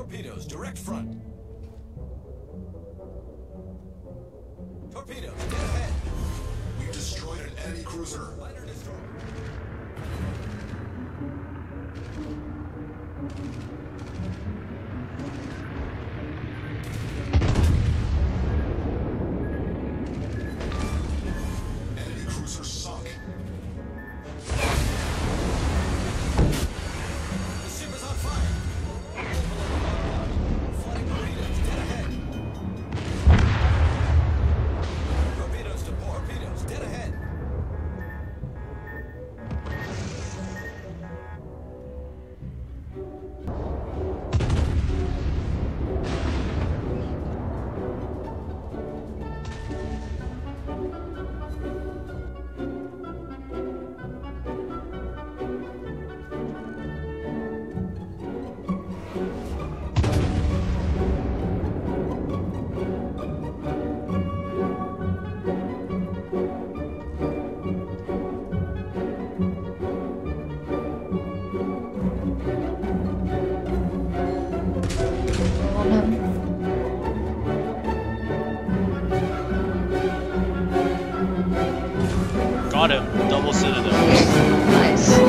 Torpedoes, direct front. Torpedoes, dead ahead. We've destroyed an enemy cruiser. Lighter destroyer. Enemy cruiser sunk. The ship is on fire. Flooding torpedoes, dead ahead. Torpedoes to torpedoes, dead ahead. Got him. Double Citadel. Nice.